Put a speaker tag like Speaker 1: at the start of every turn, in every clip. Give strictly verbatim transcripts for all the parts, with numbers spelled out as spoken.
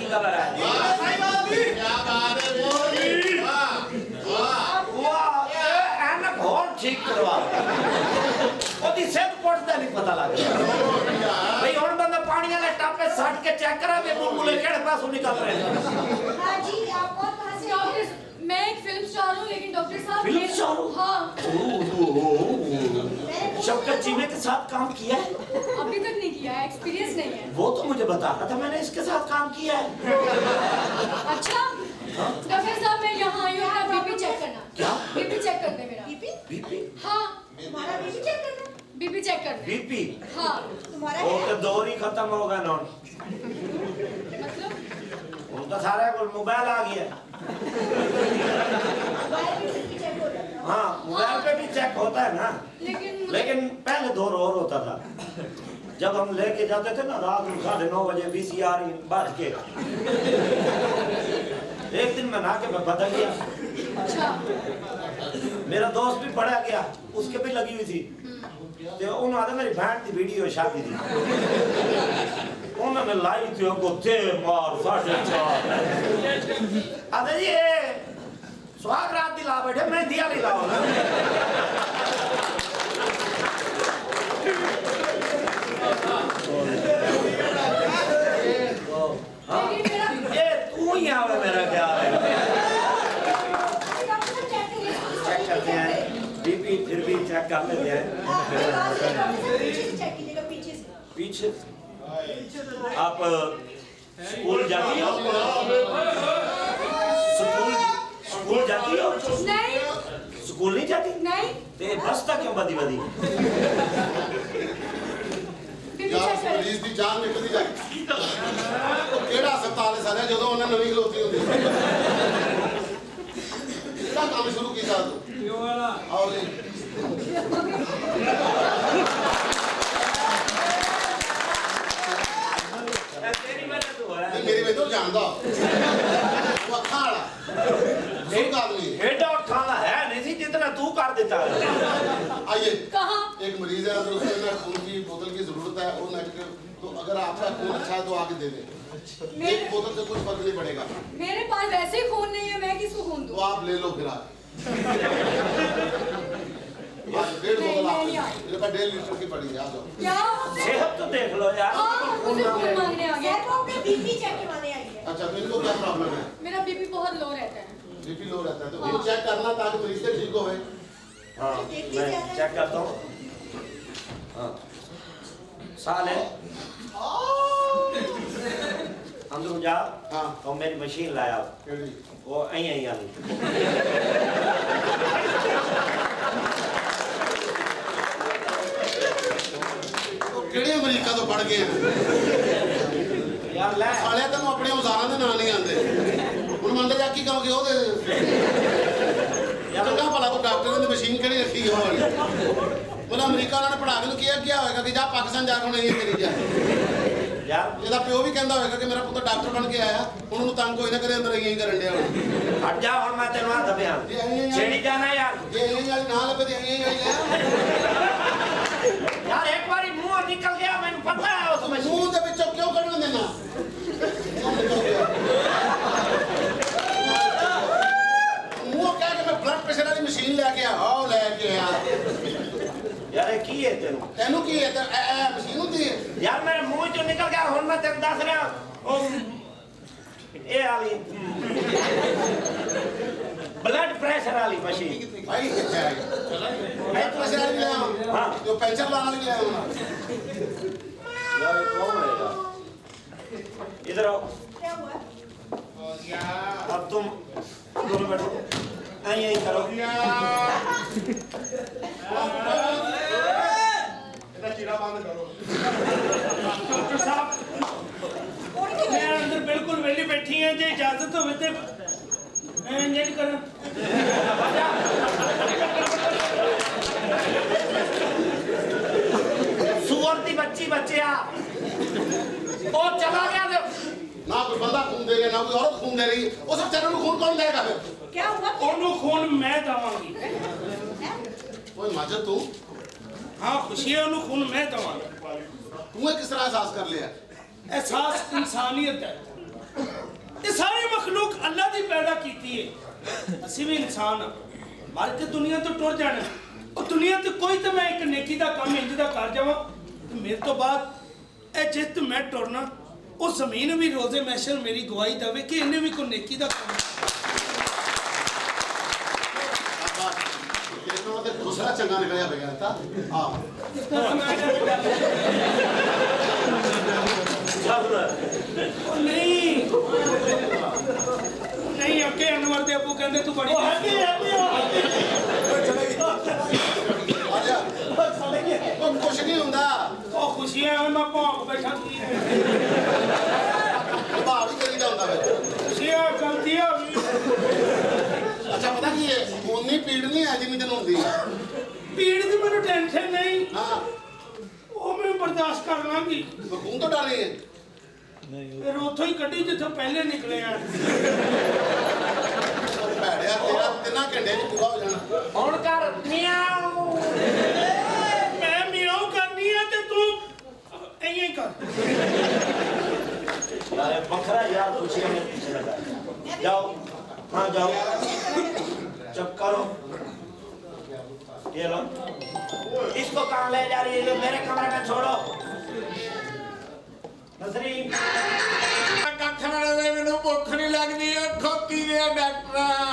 Speaker 1: खबर है?
Speaker 2: क्या बात है मोदी? वाह
Speaker 1: वाह एना बहुत ठीक करवा ओदी सेहत पड़ता नहीं पता लग भाई हुन बंदा पानी वाले टप पे सट के चेक करा वे बुलबुले केड़े पासों निकल रहे हैं।
Speaker 3: हां जी आप कौन कहां से डॉक्टर? मैं एक फिल्म स्टार हूं लेकिन डॉक्टर साहब
Speaker 1: फिल्म स्टार हो?
Speaker 3: हां
Speaker 1: शौकत चीमे के साथ काम किया है?
Speaker 3: अभी तक नहीं किया है, एक्सपीरियंस नहीं है।
Speaker 1: वो तो मुझे बता रहा था मैंने इसके साथ काम किया है।
Speaker 3: अच्छा डॉक्टर साहब मैं यहाँ आई हूँ अपना बीपी चेक करना।
Speaker 1: क्या?
Speaker 3: बीपी चेक करने मेरा।
Speaker 4: बीपी?
Speaker 1: बीपी?
Speaker 3: हाँ
Speaker 4: तुम्हारा बीपी चेक करना?
Speaker 3: बीपी चेक करने।
Speaker 1: बीपी?
Speaker 3: हाँ
Speaker 4: तुम्हारा
Speaker 1: वो
Speaker 4: है?
Speaker 1: तो दौर ही खत्म हो गया ना
Speaker 3: मतलब
Speaker 1: उनका सारा कुछ मोबाइल आ गया।
Speaker 4: मोबाइल पे बीपी चेक हो जाता है।
Speaker 1: हाँ मोबाइल पे भी चेक होता है ना
Speaker 3: लेकिन
Speaker 1: लेकिन पहले दौर और होता था जब हम लेके जाते थे ना रात में साढ़े नौ बजे वीसीआर बांध के एक दिन मैं नाके में बदल गया।
Speaker 3: अच्छा
Speaker 1: मेरा दोस्त भी पढ़ा गया उसके भी लगी हुई थी तो उन्होंने मेरी बहन की वीडियो शादी थी उन्होंने लाई थी उनको थे मार साढ़े चार अरे ये सुहाग रात दिला बैठे मैं दिया नहीं लाओ ना हाँ ये तू ही आवे मेरा क्या है चेक करते हैं बीपी फिर भी चेक कर लेते हैं
Speaker 4: चेक कीजिएगा पीछे से।
Speaker 1: पीछे आप स्कूल जाती हो स्कूल स्कूल जाती हो
Speaker 3: नहीं
Speaker 1: स्कूल नहीं जाती
Speaker 3: नहीं
Speaker 1: ते बस तक क्यों बदी बदी
Speaker 3: बीपी
Speaker 2: यार
Speaker 3: चेक कर।
Speaker 2: मरीज ਦੀ ਜਾਨ ਨਿਕਲਦੀ ਜਾਏ ਉਹ ਕਿਹੜਾ ਹਸਪਤਾਲ ਹੈ ਸਾਰਾ ਜਦੋਂ ਉਹਨਾਂ ਨਵੀਂ ਖਲੋਤੀ ਹੁੰਦੀ ਕਿਹੜਾ ਕੰਮ ਸ਼ੁਰੂ ਕੀਤਾ ਤੂੰ ਕਿਉਂ ਵਾਲਾ ਆਓ ਜੀ
Speaker 1: तेरी वजह तो हो रहा है
Speaker 2: मेरी ਵੇਦੋਂ ਜਾਣਦਾ ਉਹ ਅੱਖਾਂ ਵਾਲਾ ਸੁਣ ਆਦਮੀ
Speaker 1: हेडा खाना है नहीं थी जितना तू कर देता है
Speaker 2: आइए
Speaker 3: कहाँ?
Speaker 2: एक मरीज है अगर उसको ना खून की बोतल की जरूरत है वो नेगेटिव तो अगर आपका खून अच्छा है तो आगे दे दें एक बोतल से कुछ फर्क नहीं पड़ेगा
Speaker 3: मेरे पास वैसे ही खून नहीं है मैं किसको खून
Speaker 2: तो
Speaker 3: दूँ?
Speaker 2: आप ले लो फिर आज डेढ़ बोतल आप मेरे पास डेढ़ लीटर की पड़ी है आ जाओ
Speaker 3: क्या?
Speaker 1: सेहत तो देख लो यार
Speaker 3: हाँ मुझे खून मांगने आ
Speaker 4: सर
Speaker 3: गया।
Speaker 4: वो अपने बीपी चेक करवाने आई है।
Speaker 2: अच्छा तो इनको क्या प्रॉब्लम है
Speaker 3: मेरा बीपी बहुत लो रहता है।
Speaker 2: बीपी लो रहता है तो वो चेक करना ताकि मरीज से ठीक होवे
Speaker 1: हाँ मैं चेक करता हूँ हाँ साल है अंदर जा
Speaker 2: हाँ
Speaker 1: तो मेरी मशीन लाया
Speaker 2: केड़ी
Speaker 1: वो आई आई वाली
Speaker 2: तो केड़ी अमेरिका तो पढ़ गए हैं
Speaker 1: यार ले
Speaker 2: साले तेन अपने औजारां दे नाम नहीं आंदे हुण मंदे जा की कहोगे ओ दे चंगा भला तो डॉक्टर ने मशीन केड़ी रखी है वाली मतलब अमेरिका उन्होंने पढ़ा के किया क्या होएगा कि जा पाकिस्तान जाके नहीं तेरी जा
Speaker 1: यार
Speaker 2: ਇਹਦਾ ਪਿਓ ਵੀ ਕਹਿੰਦਾ ਹੋਵੇਗਾ ਕਿ ਮੇਰਾ ਪੁੱਤ ਡਾਕਟਰ ਬਣ ਕੇ ਆਇਆ ਹੁਣ ਉਹਨੂੰ ਤੰਗ ਕੋਈ ਨਾ ਕਰੇ ਅੰਦਰ ਇਹੀ ਕਰਨ ਡਿਆ ਹੁਣ
Speaker 1: हट जा और मैं तेरे वहां दबे छेड़ी जाना यार
Speaker 2: ਜੇ ਇਹੀ ਵਾਲੀ ਨਾ ਲੱਭੇ ਤੇ ਇਹੀ ਵਾਲੀ ਲੈ
Speaker 1: यार एक बारी मुंह निकल गया मैंने पता है उस मशीन
Speaker 2: ਮੂੰਹ ਦੇ ਵਿੱਚੋਂ ਕਿਉਂ ਕੱਢਣ ਦੇਣਾ ਮੂੰਹ ਕਹਿ ਕੇ ਮੈਂ ਬਲੱਡ ਪ੍ਰੈਸ਼ਰ ਵਾਲੀ ਮਸ਼ੀਨ ਲੈ ਕੇ ਆਇਆ ਉਹ ਲੈ ਕੇ ਆਇਆ
Speaker 1: यार की है तेनू
Speaker 2: ਤੈਨੂੰ ਕੀ ਹੈ ਤੇ ਇਹ ਮਸ਼ੀਨ ਹੁੰਦੀ ਹੈ
Speaker 1: यार मेरे मुंह चो निकल गया हुन मैं तेन दस रहा ओ ए वाली ब्लड प्रेशर वाली मशीन
Speaker 2: ਭਾਈ ਕਿੱਥੇ ਆ ਗਈ ਬਲੱਡ ਪ੍ਰੈਸ਼ਰ ਵਾਲੀ ਲੈ ਆਵਾਂ
Speaker 1: हाँ
Speaker 2: ਜੋ ਪੈਂਚਰ ਲਾਉਣ ਵਾਲੀ ਲੈ ਆਵਾਂ
Speaker 1: यार ये कौन है यार इधर आओ
Speaker 4: क्या हुआ?
Speaker 1: अब तुम दोनों बैठो आई आई करो
Speaker 2: ਇਹਦਾ ਚੀਰਾ ਬੰਦ ਕਰੋ
Speaker 5: डॉक्टर साहब मैं अंदर बिल्कुल वेली बैठी है जे इजाजत होवे ते मैं इंज करा
Speaker 1: सुअर दी बच्ची बच्चे आ ओ चला गया दे
Speaker 2: ना कोई बंदा खून दे रहा ना कोई औरत खून दे रही उस बेचारे को खून कौन देगा फिर
Speaker 4: क्या हुआ?
Speaker 5: ओनू खून मैं दवांगी
Speaker 2: ओए माजद तू
Speaker 5: हाँ खुशी है ओनू खून मैं दवांगी
Speaker 2: तूने किस तरह एहसास कर लिया
Speaker 5: एहसास इंसानियत है ये सारी मखलूक अल्लाह की पैदा की है, असी भी इंसान हाँ, मर के दुनिया तो टुर जाना और दुनिया तो कोई तो मैं एक नेकी का काम इंज का कर जावा मेरे तो बाद ए जिस तो मैं टुरना उस जमीन भी रोजे मैशर मेरी गवाही देवे कि इन्हें भी कोई नेकी का काम
Speaker 2: दूसरा चंगा निकलिया बगैर था हाँ
Speaker 5: नहीं नहीं ओके अनवर दे अबू कहते तू बड़ी हल्दी हल्दी
Speaker 2: कुछ नहीं होता
Speaker 5: ओ खुशियां है मैं भौंक बैठा की
Speaker 2: भाव ही करी जाता है
Speaker 5: खुशियां गलती हो गई
Speaker 2: अच्छा पता की है उन्नी पीड़ नहीं है जिन्नी दिन होती
Speaker 5: पीड़ की मेनू टेंशन नहीं
Speaker 2: हाँ
Speaker 5: वो मैं बर्दाश्त कर लांगी
Speaker 2: खून तो डाली है
Speaker 5: फिर उथों ही कड्डी जिथों पहले निकले आ
Speaker 2: भैड़िया तेरा तिना घंटे च पूरा हो जाना
Speaker 1: ਹੁਣ ਕਰ ਮਿਆਉ
Speaker 5: मैं मियाऊ करनी है ते तू ऐसे ही कर
Speaker 1: यार बखरा यार खुशी में पीछे लगा जाओ हाँ जाओ चुप करो ये लो इसको कहाँ ले जा रही है ये मेरे कमरे में छोड़ो नसरी
Speaker 6: ਕੱਖ ਨਾਲ ਮੈਨੂੰ ਭੁੱਖ ਨਹੀਂ ਲੱਗਦੀ ਉਹ ਠੋਕੀ ਦੇ ਡਾਕਟਰ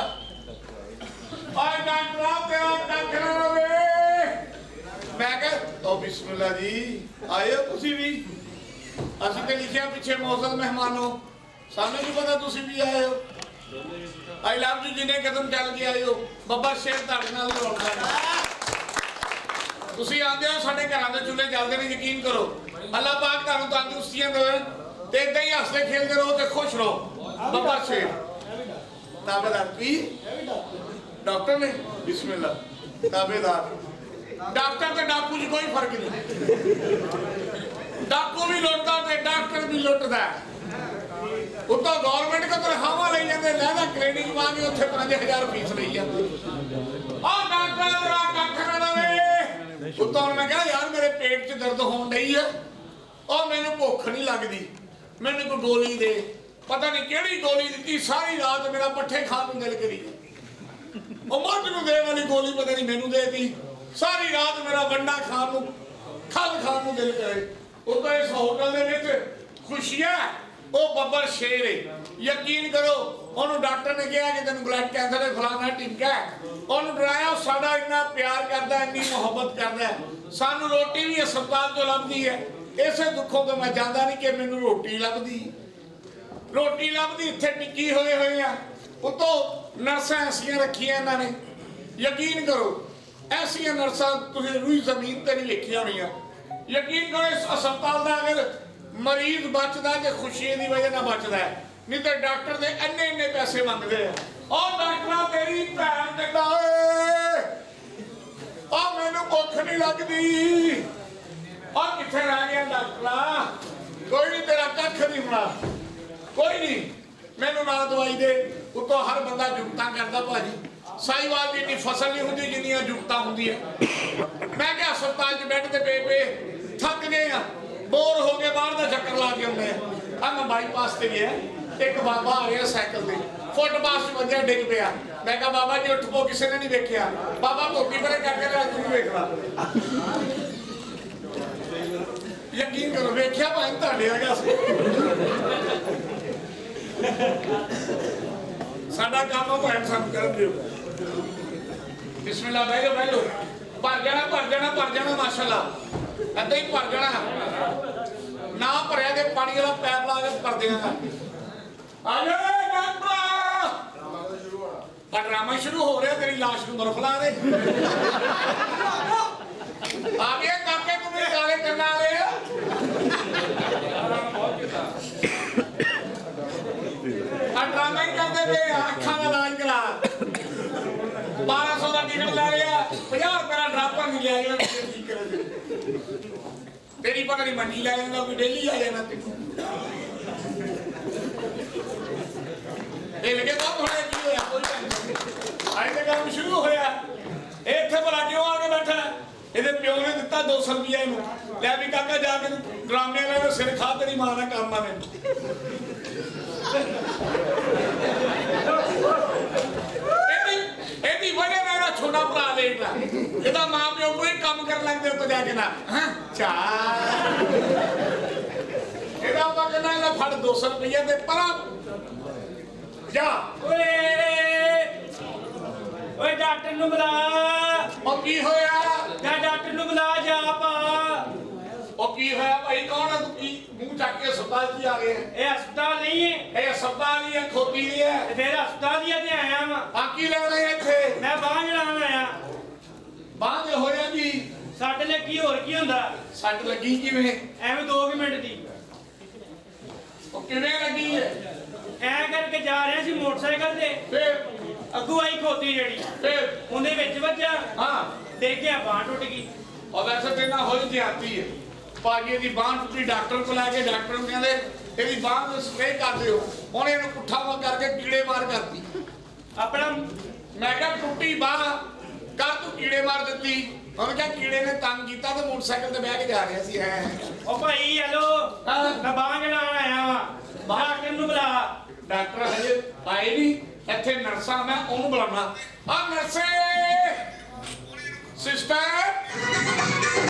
Speaker 6: ਓਏ ਡਾਕਟਰ ਤੇਰਾ ਕੱਖ ਨਾ ਰਵੇ ਮੈਂ ਕਿਹਾ ਓ ਬਿਸਮਿਲ੍ਲਾ ਜੀ ਆਇਓ ਤੁਸੀਂ ਵੀ ਅਸੀਂ ਤੇ ਲਿਖਿਆ ਪਿੱਛੇ ਮੌਸਮ ਮਹਿਮਾਨੋ ਸਾਨੂੰ ਕੀ ਪਤਾ ਤੁਸੀਂ ਵੀ ਆਏ ਹੋ ਆਈ ਲਵ ਯੂ ਜਿਨੇ ਕਦਮ ਚੱਲ ਕੇ ਆਏ ਹੋ ਬੱਬਾ ਸ਼ੇਰ ਤੁਹਾਡੇ ਨਾਲ ਰੋਲਦਾ ਤੁਸੀਂ ਆਂਦੇ ਹੋ ਸਾਡੇ ਘਰਾਂ ਦੇ ਚੁੱਲ੍ਹੇ ਜਲਦੇ ਨੇ ਯਕੀਨ ਕਰੋ ਅੱਲਾਹ ਪਾਕ ਤੁਹਾਨੂੰ ਤੰਦਰੁਸਤੀਆਂ ਦੇਵੇ ਤੇ ਇਦਾਂ ਹੀ ਹੱਸਦੇ ਖੇਡਦੇ ਰਹੋ ਤੇ ਖੁਸ਼ ਰਹੋ ਬੱਬਾ ਸ਼ੇਰ ਤਾਬੇਦਾਰ ਕੀ ਡਾਕਟਰ ਨੇ ਬਿਸਮਿਲ੍ਲਾ ਤਾਬੇਦਾਰ ਡਾਕਟਰ ਤੇ ਡਾਕੂ 'ਚ ਕੋਈ ਫਰਕ ਨਹੀਂ ਡਾਕੂ ਵੀ ਲੁੱਟਦਾ ਤੇ ਡਾਕਟਰ ਵੀ ਲੁੱਟਦਾ ਉੱਤੋਂ ਗਵਰਨਮੈਂਟ ਕੋਲ ਤਨਖਾਹਾਂ ਲਈ ਜਾਂਦੇ ਲੈਦਾ ਕਲੀਨਿਕ ਵਾਂਗੇ ਉੱਥੇ ਪੰਜ ਹਜ਼ਾਰ ਫੀਸ ਲਈ ਜਾਂਦੇ ਆਹ ਡਾਕਟਰ ਦਾ ਕੱਖ ਨਾ ਲਵੇ ਉੱਤੋਂ ਮੈਂ ਕਿਹਾ ਯਾਰ ਮੇਰੇ ਪੇਟ 'ਚ ਦਰਦ ਹੋਣ ਡਈ ਆ ਉਹ ਮੈਨੂੰ ਭੁੱਖ ਨਹੀਂ ਲੱਗਦੀ ਮੈਨੂੰ ਕੋਈ ਗੋਲੀ ਦੇ ਪਤਾ ਨਹੀਂ ਕਿਹੜੀ ਗੋਲੀ ਦਿੱਤੀ ਸਾਰੀ ਰਾਤ ਮੇਰਾ ਪੱਠੇ ਖਾਣ ਨੂੰ ਦਿਲ ਕਰੀ ਉਹ ਮੱਝ ਨੂੰ ਦੇਣ ਵਾਲੀ ਗੋਲੀ ਪਤਾ ਨਹੀਂ ਮੈਨੂੰ ਦੇਤੀ ਸਾਰੀ ਰਾਤ ਮੇਰਾ ਵੰਡਾ ਖਾਣ ਨੂੰ ਖਲ ਖਾਣ ਨੂੰ ਦਿਲ ਕਰੇ ਉਹ ਤਾਂ ਇਸ ਹੋਟਲ ਦੇ ਵਿੱਚ ਖੁਸ਼ੀਆਂ ਉਹ ਬੱਬਰ ਸ਼ੇਰ ਹੈ ਯਕੀਨ ਕਰੋ ਉਹਨੂੰ ਡਾਕਟਰ ਨੇ ਕਿਹਾ ਕਿ ਤੈਨੂੰ ਬਲੱਡ ਕੈਂਸਰ ਹੈ ਫਲਾਣਾ ਟਿੱਕਾ ਉਹਨੂੰ ਡਰਾਇਆ ਸਾਡਾ ਇੰਨਾ ਪਿਆਰ ਕਰਦਾ ਇੰਨੀ ਮੁਹੱਬਤ ਕਰਦਾ ਸਾਨੂੰ ਰੋਟੀ ਵੀ ਹਸਪਤਾਲ ਤੋਂ ਲੱਭਦੀ ਹੈ ਇਸੇ ਦੁੱਖੋਂ ਤੋਂ ਮੈਂ ਜਾਂਦਾ ਨਹੀਂ ਕਿ ਮੈਨੂੰ ਰੋਟੀ ਲੱਭਦੀ ਰੋਟੀ ਲੱਭਦੀ ਇੱਥੇ ਟਿੱਕੀ ਹੋਏ ਹੋਏ ਆ ਉਤੋਂ ਨਰਸਾਂ ਐਸੀਆਂ ਰੱਖੀਆਂ ਇਹਨਾਂ ਨੇ ਯਕੀਨ ਕਰੋ ਐਸੀਆਂ ਨਰਸਾਂ ਤੁਸੀਂ ਰੂਈ ਜ਼ਮੀਨ ਤੇ ਨਹੀਂ ਵੇਖੀਆਂ ਹੋਣੀਆਂ ਯਕੀਨ ਕਰੋ ਇਸ ਹਸਪਤਾਲ ਦਾ ਅਗਰ ਮਰੀਜ਼ ਬਚਦਾ ਤੇ ਖੁਸ਼ੀ ਦੀ ਵਜ੍ਹਾ ਨਾਲ ਬਚਦਾ ਨਹੀਂ ਤੇ ਡਾਕਟਰ ਦੇ ਇੰਨੇ ਇੰਨੇ ਪੈਸੇ ਮੰਗਦੇ ਆ ਉਹ ਡਾਕਟਰਾਂ ਤੇਰੀ ਭੈਣ ਚੰਗਾ ਓਏ ਆ ਮੈਨੂੰ ਭੁੱਖ ਨਹੀਂ ਲੱਗਦੀ ਆ ਕਿੱਥੇ ਰਹਿ ਗਿਆ ਡਾਕਟਰਾ ਕੋਈ ਨਹੀਂ ਤੇਰਾ ਕੱਖ ਨਹੀਂ ਹੋਣਾ ਕੋਈ ਨਹੀਂ ਮੈਨੂੰ ਨਾ ਦਵਾਈ ਦੇ ਉਤੋਂ ਹਰ ਬੰਦਾ ਜੁਗਤਾਂ ਕਰਦਾ ਭਾਜੀ ਸਾਈਵਾਲ ਦੀ ਇੰਨੀ ਫਸਲ ਨਹੀਂ ਹੁੰਦੀ ਜਿੰਨੀਆਂ ਜੁਗਤਾਂ ਹੁੰਦੀਆਂ ਮੈਂ ਕਿਹਾ ਹਸਪਤਾਲ 'ਚ ਬੈੱਡ ਤੇ ਪਏ ਪਏ ਥੱਕ ਗਏ ਆ बोर हो गए बाहर का चक्कर ला के आने अब मैं बाईपास से गया एक बाबा आ गया साइकिल से फुटपाथ से वजह डिग पिया मैं कहा बाबा जी उठ पो किसी ने नहीं देखा बाबा धोखी परे करके तू वेख ला यकीन करो वेख्या भाई तुहाडे आ साडा काम भाई सब कर दियो बिस्मिल्लाह भाई लो भाई लो भर जाना भर जाना भर जाना माशाल्लाह ऐसा ही भर जाना ना भरिया के पानी वाला पैप ला के भर देना ड्रामा शुरू हो रहा तेरी लाश को बर्फ ला दे आ गया काके तुम्हें काले करना वाले ड्रामा ही करते पे अखा का इलाज करा बारह सौ का टिकट ला लिया पचास रुपये का ड्रापर नहीं लिया ठीक कर तेरी पता नहीं मंडी लै जाना कोई डेली आ जाना तेन लगे बहुत थोड़ा की होया कोई अज तो काम शुरू होया इत्थे भला क्यों आके बैठा ਇਹਦੇ ਪਿਓ ਨੇ ਦਿੱਤਾ दो सौ रुपया ਇਹਨੂੰ ਲੈ ਵੀ ਕਾਕਾ ਜਾ ਕੇ ਡਰਾਮੇ ਵਾਲੇ ਸਿਰ ਖਾ ਤੇਰੀ ਮਾਂ ਦਾ ਕੰਮ ਆ ਮੈਨੂੰ ਇਹਦੀ ਵਜ੍ਹਾ ਨਾਲ ਇਹਦਾ ਛੋਟਾ ਭਰਾ ਲੇਟ ਆ ਇਹਦਾ ਮਾਂ ਪਿਓ ਕੋਈ ਕੰਮ ਕਰਨ ਲੱਗਦੇ ਉੱਤੇ ਜਾ ਕੇ ਨਾ ਹਾਂ ਚਾ ਇਹਦਾ ਆਪਾਂ ਕਹਿੰਦਾ ਇਹਦਾ ਫੜ ਦੋ ਸੌ ਰੁਪਈਆ ਤੇ ਪਰਾਂ ਜਾ
Speaker 5: ਓਏ ਓਏ ਡਾਕਟਰ ਨੂੰ ਬੁਲਾ
Speaker 6: ਉਹ ਕੀ ਹੋਇਆ
Speaker 5: ਜਾ ਡਾਕਟਰ ਨੂੰ ਬੁਲਾ ਜਾ ਪਾ
Speaker 6: ਉਹ ਕੀ ਹੋਇਆ ਭਾਈ ਕੌਣ ਹੈ ਤੂੰ ਕੀ ਮੂੰਹ ਚੱਕ ਕੇ ਹਸਪਤਾਲ 'ਚ ਆ ਗਏ
Speaker 5: ਇਹ ਹਸਪਤਾਲ ਨਹੀਂ ਹੈ
Speaker 6: ਇਹ ਹਸਪਤਾਲ ਹੀ ਹੈ ਖੋਤੀ ਨਹੀਂ ਹੈ
Speaker 5: ਤੇ ਫਿਰ ਹਸਪਤਾਲ ਹੀ ਆ ਤੇ ਆਇਆ ਵਾਂ
Speaker 6: ਆ ਕੀ ਲੈਣਾ ਹੈ ਇੱਥੇ
Speaker 5: ਮੈਂ ਬਾਂਹ ਜੜਾਉਣ ਆਇਆ
Speaker 6: ਬਾਂਹ ਦੇ ਹੋਇਆ ਜੀ
Speaker 5: ਸਾਡੇ ਲਈ ਕੀ ਹੋਰ ਕੀ ਹੁੰਦਾ
Speaker 6: ਸੱਟ ਲੱਗੀ ਕਿਵੇਂ
Speaker 5: ਐਵੇਂ ਦੋ ਕੁ ਮਿੰਟ ਦੀ
Speaker 6: ਉਹ ਕਿਵੇਂ ਲੱਗੀ ਹੈ
Speaker 5: ਐ ਕਰਕੇ ਜਾ ਰਿਹਾ ਸੀ ਮੋਟਰਸਾਈਕਲ ਤੇ
Speaker 6: ਫਿਰ
Speaker 5: ਅੱਗੂ ਆਈ ਖੋਤੀ ਜਿਹੜੀ
Speaker 6: ਫਿਰ
Speaker 5: ਉਹਦੇ ਵਿੱਚ ਵੱਜਾ
Speaker 6: ਹਾਂ
Speaker 5: ਦੇਖਿਆ ਬਾਂਹ ਟੁੱਟ ਗਈ
Speaker 6: ਉਹ ਵੈਸੇ ਤੇ ਨਾ ਹੋਈ ਜਿਆਤੀ ਹੈ ਭਾਜੀ ਦੀ ਬਾਂਹ ਟੁੱਟੀ ਡਾਕਟਰ ਕੋਲ ਲੈ ਕੇ ਡਾਕਟਰ ਨੂੰ ਕਹਿੰਦੇ ਇਹਦੀ ਬਾਂਹ ਨੂੰ ਸਪਰੇਅ ਕਰ ਦਿਓ ਉਹਨੇ ਇਹਨੂੰ ਪੁੱਠਾ ਵਾ ਕਰਕੇ ਕੀੜੇ ਮਾਰ ਕਰਤੀ
Speaker 5: ਆਪਣਾ
Speaker 6: ਮੈਂ ਕਿਹਾ ਟੁੱਟੀ ਬਾਂਹ ਕਰ ਤੂੰ ਕੀੜੇ ਮਾਰ ਦਿੱਤੀ ਉਹਨੇ ਕਿਹਾ ਕੀੜੇ ਨੇ ਤੰਗ ਕੀਤਾ ਤੇ ਮੋਟਰਸਾਈਕਲ ਤੇ ਬਹਿ ਕੇ ਜਾ ਰਿਹਾ ਸੀ ਐ
Speaker 5: ਉਹ ਭਾਈ ਹੈਲੋ
Speaker 6: ਹਾਂ।
Speaker 5: ਮੈਂ ਬਾਂਹ ਜੜਾਉਣ ਆਇਆ ਵਾਂ ਡਾਕਟਰ ਨੂੰ ਬੁਲਾ
Speaker 6: ਡਾਕਟਰ ਹਜੇ ਆਏ ਨਹੀਂ ਇੱਥੇ ਨਰਸਾਂ ਮੈਂ ਉਹਨੂੰ ਬੁਲਾਉਣਾ ਆ ਨਰਸੇ ਸਿਸਟਰ